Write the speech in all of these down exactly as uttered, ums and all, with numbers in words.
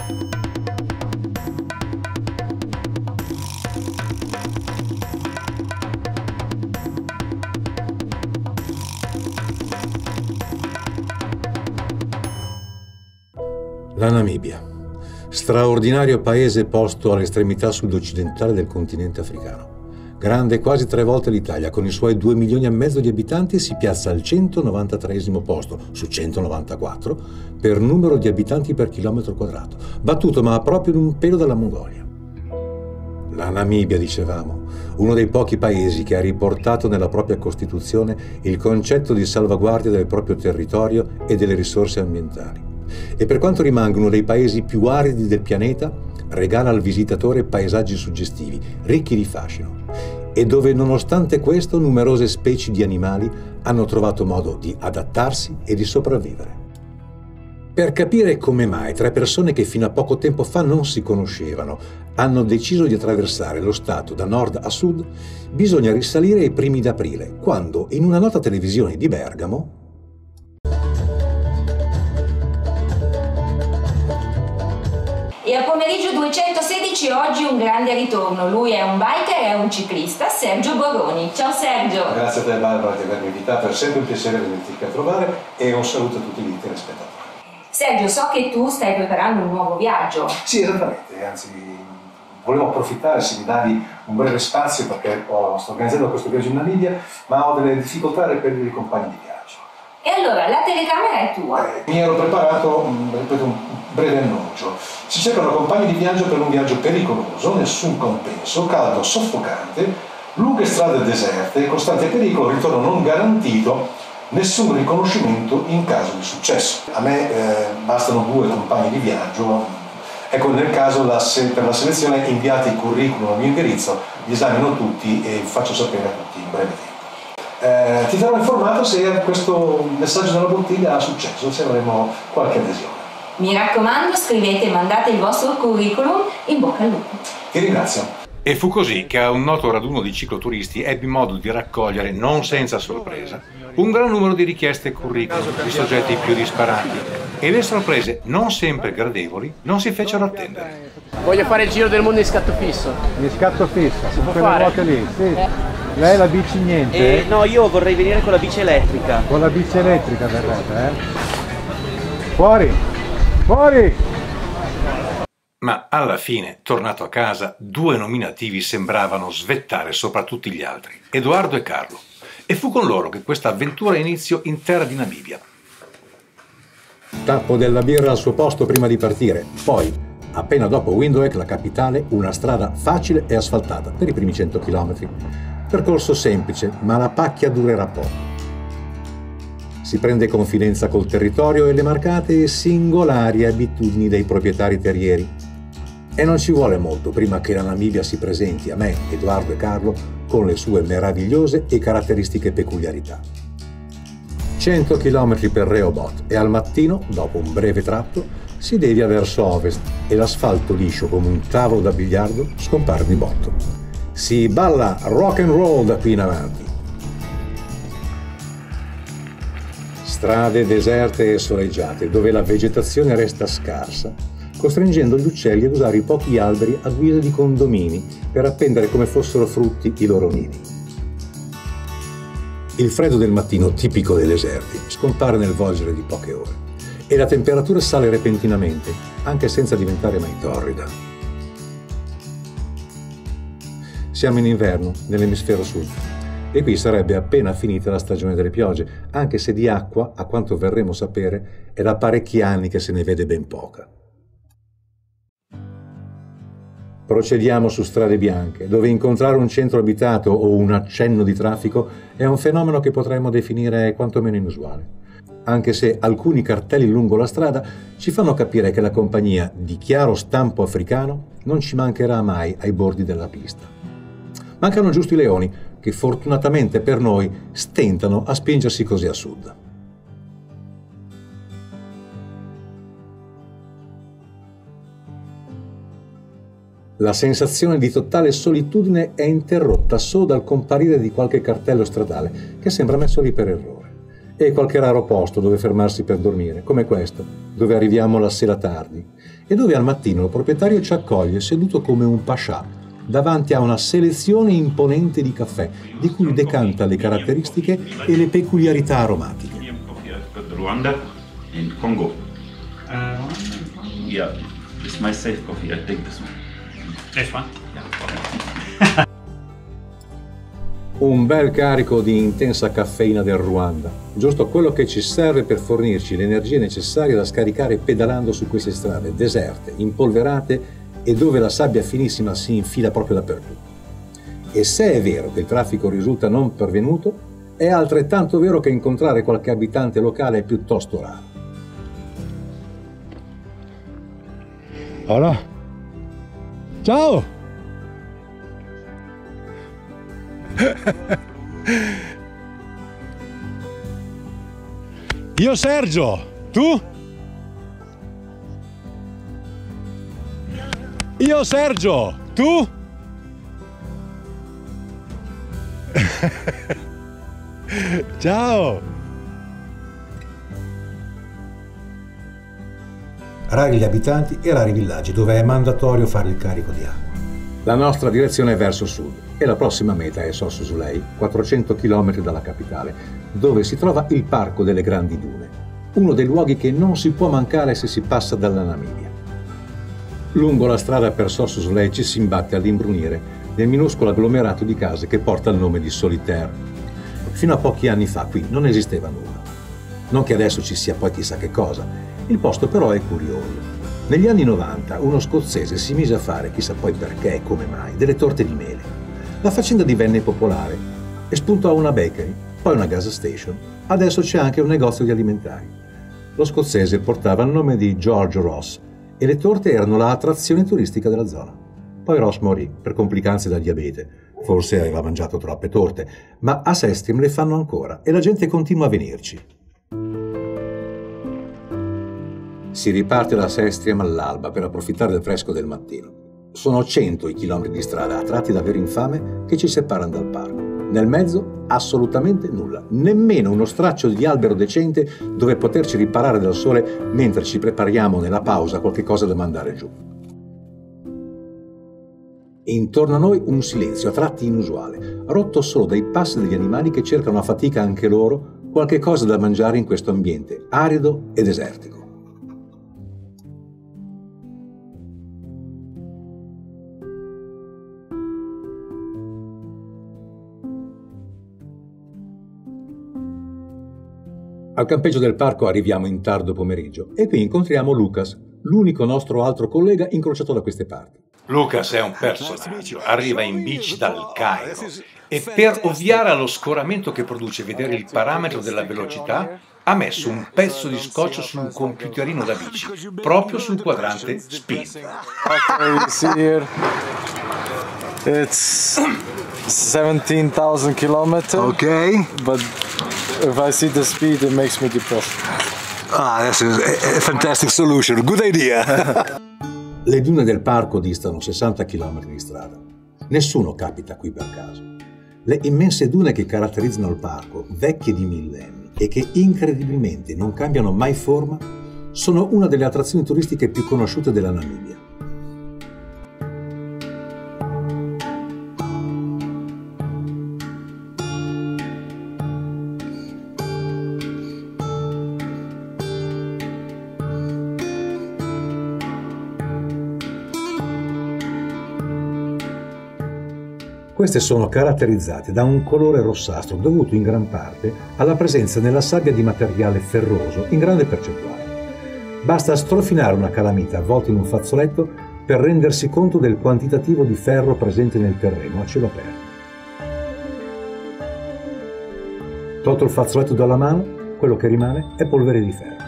La Namibia, straordinario paese posto all'estremità sud-occidentale del continente africano. Grande quasi tre volte l'Italia, con i suoi due milioni e mezzo di abitanti si piazza al centonovantatreesimo posto su centonovantaquattro per numero di abitanti per chilometro quadrato, battuto ma proprio in un pelo dalla Mongolia. La Namibia, dicevamo, uno dei pochi paesi che ha riportato nella propria Costituzione il concetto di salvaguardia del proprio territorio e delle risorse ambientali. E per quanto rimanga uno dei paesi più aridi del pianeta, regala al visitatore paesaggi suggestivi, ricchi di fascino, e dove nonostante questo numerose specie di animali hanno trovato modo di adattarsi e di sopravvivere. Per capire come mai tre persone che fino a poco tempo fa non si conoscevano hanno deciso di attraversare lo Stato da nord a sud, bisogna risalire ai primi d'aprile, quando in una nota televisione di Bergamo e al pomeriggio duecentosedici oggi un grande ritorno. Lui è un biker e un ciclista, Sergio Boroni. Ciao Sergio! Grazie a te Barbara di avermi invitato, è sempre un piacere venirti qui a trovare e un saluto a tutti gli telespettatori. Sergio, so che tu stai preparando un nuovo viaggio. Sì, esattamente, anzi volevo approfittare se mi davi un breve spazio perché oh, sto organizzando questo viaggio in Namibia, ma ho delle difficoltà a reperire i compagni di viaggio. E allora, la telecamera è tua? Eh, mi ero preparato, ripeto, un breve annuncio. Si cercano compagni di viaggio per un viaggio pericoloso, nessun compenso, caldo soffocante, lunghe strade deserte, costante pericolo, ritorno non garantito, nessun riconoscimento in caso di successo. A me eh, bastano due compagni di viaggio. Ecco, nel caso la per la selezione inviate il curriculum al mio indirizzo, li esamino tutti e faccio sapere a tutti in breve tempo. Eh, ti darò informato se questo messaggio della bottiglia ha successo, se avremo qualche adesione. Mi raccomando, scrivete e mandate il vostro curriculum. In bocca al lupo. Ti ringrazio. E fu così che a un noto raduno di cicloturisti ebbi modo di raccogliere, non senza sorpresa, un gran numero di richieste curriculum di soggetti più disparati, e le sorprese, non sempre gradevoli, non si fecero attendere. Voglio fare il giro del mondo in scatto fisso. In scatto fisso? Si può quelle fare? ruote lì? Sì. Eh. Lei la bici niente? Eh, no, io vorrei venire con la bici elettrica. Con la bici elettrica verrete, eh? Fuori! Fuori! Ma alla fine, tornato a casa, due nominativi sembravano svettare sopra tutti gli altri, Edoardo e Carlo. E fu con loro che questa avventura iniziò in terra di Namibia. Tappo della birra al suo posto prima di partire. Poi, appena dopo Windhoek, la capitale, una strada facile e asfaltata per i primi cento chilometri. Percorso semplice, ma la pacchia durerà poco. Si prende confidenza col territorio e le marcate e singolari abitudini dei proprietari terrieri. E non ci vuole molto prima che la Namibia si presenti a me, Edoardo e Carlo, con le sue meravigliose e caratteristiche peculiarità. cento chilometri per Rehoboth e al mattino, dopo un breve tratto, si devia verso ovest e l'asfalto liscio come un tavolo da biliardo scompare di botto. Si balla rock and roll da qui in avanti. Strade deserte e soleggiate, dove la vegetazione resta scarsa, costringendo gli uccelli ad usare i pochi alberi a guisa di condomini per appendere come fossero frutti i loro nidi. Il freddo del mattino, tipico dei deserti, scompare nel volgere di poche ore e la temperatura sale repentinamente, anche senza diventare mai torrida. Siamo in inverno, nell'emisfero sud, e qui sarebbe appena finita la stagione delle piogge, anche se di acqua, a quanto verremo a sapere, è da parecchi anni che se ne vede ben poca. Procediamo su strade bianche, dove incontrare un centro abitato o un accenno di traffico è un fenomeno che potremmo definire quantomeno inusuale, anche se alcuni cartelli lungo la strada ci fanno capire che la compagnia di chiaro stampo africano non ci mancherà mai ai bordi della pista. Mancano giusto i leoni, che fortunatamente per noi stentano a spingersi così a sud. La sensazione di totale solitudine è interrotta solo dal comparire di qualche cartello stradale che sembra messo lì per errore. e qualche raro posto dove fermarsi per dormire, come questo, dove arriviamo la sera tardi e dove al mattino il proprietario ci accoglie seduto come un pascià davanti a una selezione imponente di caffè, di cui decanta le caratteristiche e le peculiarità aromatiche. Rwanda and Congo. Uh, yeah, it's my safe coffee. I take this one. This one? Yeah. Un bel carico di intensa caffeina del Ruanda, giusto quello che ci serve per fornirci l'energia necessaria da scaricare pedalando su queste strade deserte, impolverate e dove la sabbia finissima si infila proprio dappertutto. E se è vero che il traffico risulta non pervenuto, è altrettanto vero che incontrare qualche abitante locale è piuttosto raro. Allora. Ciao! Io Sergio, tu? Io Sergio, tu? Ciao! Rari gli abitanti e rari i villaggi dove è mandatorio fare il carico di acqua. La nostra direzione è verso sud e la prossima meta è Sossusvlei, quattrocento chilometri dalla capitale, dove si trova il Parco delle Grandi Dune, uno dei luoghi che non si può mancare se si passa dalla Namibia. Lungo la strada per Sossusvlei ci si imbatte all'imbrunire del minuscolo agglomerato di case che porta il nome di Solitaire. Fino a pochi anni fa qui non esisteva nulla. Non che adesso ci sia poi chissà che cosa, il posto però è curioso. Negli anni novanta uno scozzese si mise a fare, chissà poi perché e come mai, delle torte di mele. La faccenda divenne popolare e spuntò una bakery, poi una gas station. Adesso c'è anche un negozio di alimentari. Lo scozzese portava il nome di George Ross e le torte erano la attrazione turistica della zona. Poi Ross morì per complicanze da diabete. Forse aveva mangiato troppe torte, ma a Sestrim le fanno ancora e la gente continua a venirci. Si riparte da Sestrim all'alba per approfittare del fresco del mattino. Sono cento i chilometri di strada a tratti davvero infame che ci separano dal parco. Nel mezzo assolutamente nulla, nemmeno uno straccio di albero decente dove poterci riparare dal sole mentre ci prepariamo nella pausa qualche cosa da mandare giù. Intorno a noi un silenzio a tratti inusuale, rotto solo dai passi degli animali che cercano a fatica anche loro qualche cosa da mangiare in questo ambiente arido e desertico. Al campeggio del parco arriviamo in tardo pomeriggio e qui incontriamo Lucas, l'unico nostro altro collega incrociato da queste parti. Lucas è un personaggio, arriva in bici dal Cairo e per ovviare allo scoramento che produce vedere il parametro della velocità ha messo un pezzo di scotch su un computerino da bici, proprio sul quadrante speed. It's seventeen thousand kilometers. Okay. But if I see the speed, it makes me depressed. Ah, this is a, a fantastic solution. Good idea. Le dune del parco distano sessanta chilometri di strada. Nessuno capita qui per caso. Le immense dune che caratterizzano il parco, vecchie di millenni e che incredibilmente non cambiano mai forma, sono una delle attrazioni turistiche più conosciute della Namibia. Queste sono caratterizzate da un colore rossastro dovuto in gran parte alla presenza nella sabbia di materiale ferroso in grande percentuale. Basta strofinare una calamita avvolta in un fazzoletto per rendersi conto del quantitativo di ferro presente nel terreno a cielo aperto. Tolto il fazzoletto dalla mano, quello che rimane è polvere di ferro.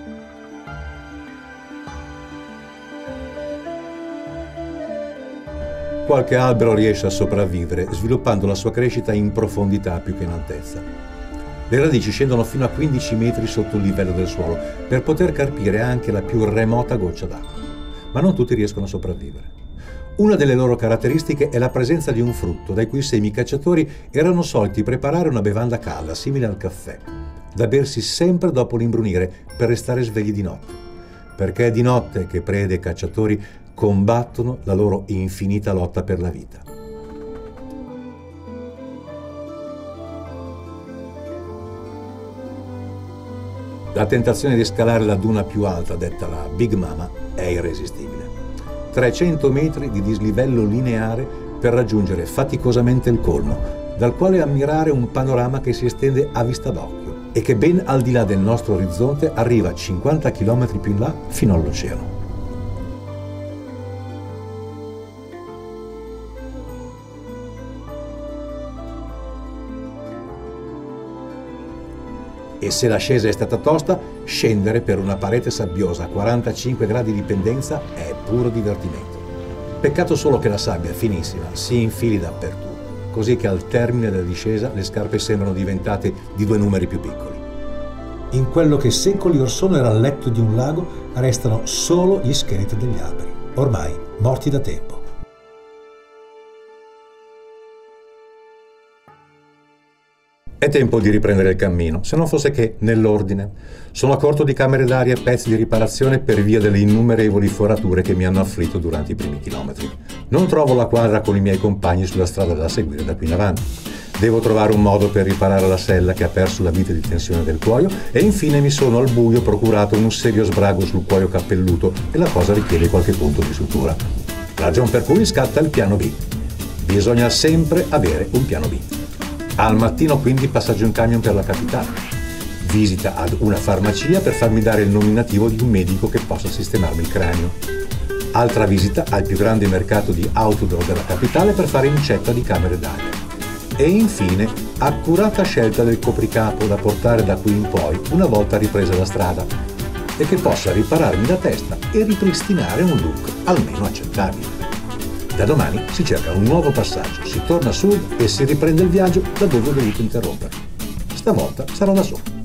Qualche albero riesce a sopravvivere sviluppando la sua crescita in profondità più che in altezza. Le radici scendono fino a quindici metri sotto il livello del suolo per poter carpire anche la più remota goccia d'acqua, ma non tutti riescono a sopravvivere. Una delle loro caratteristiche è la presenza di un frutto dai cui semi i cacciatori erano soliti preparare una bevanda calda simile al caffè. da bersi sempre dopo l'imbrunire per restare svegli di notte, perché è di notte che prede e cacciatori combattono la loro infinita lotta per la vita. La tentazione di scalare la duna più alta, detta la Big Mama, è irresistibile. trecento metri di dislivello lineare per raggiungere faticosamente il colmo, dal quale ammirare un panorama che si estende a vista d'occhio e che ben al di là del nostro orizzonte arriva cinquanta chilometri più in là fino all'oceano. E se l'ascesa è stata tosta, scendere per una parete sabbiosa a quarantacinque gradi di pendenza è puro divertimento. Peccato solo che la sabbia finissima si infili dappertutto, così che al termine della discesa le scarpe sembrano diventate di due numeri più piccoli. In quello che secoli or sono era il letto di un lago, restano solo gli scheletri degli alberi, ormai morti da tempo. È tempo di riprendere il cammino, se non fosse che nell'ordine. Sono a corto di camere d'aria e pezzi di riparazione per via delle innumerevoli forature che mi hanno afflitto durante i primi chilometri. Non trovo la quadra con i miei compagni sulla strada da seguire da qui in avanti. Devo trovare un modo per riparare la sella che ha perso la vite di tensione del cuoio e infine mi sono al buio procurato un serio sbrago sul cuoio cappelluto e la cosa richiede qualche punto di sutura. Ragion per cui scatta il piano B. Bisogna sempre avere un piano B. Al mattino quindi passaggio in camion per la capitale. Visita ad una farmacia per farmi dare il nominativo di un medico che possa sistemarmi il cranio. Altra visita al più grande mercato di outdoor della capitale per fare incetta di camere d'aria. E infine accurata scelta del copricapo da portare da qui in poi una volta ripresa la strada e che possa ripararmi la testa e ripristinare un look almeno accettabile. Da domani si cerca un nuovo passaggio, si torna a sud e si riprende il viaggio da dove ho dovuto interrompere. Stavolta sarò da solo.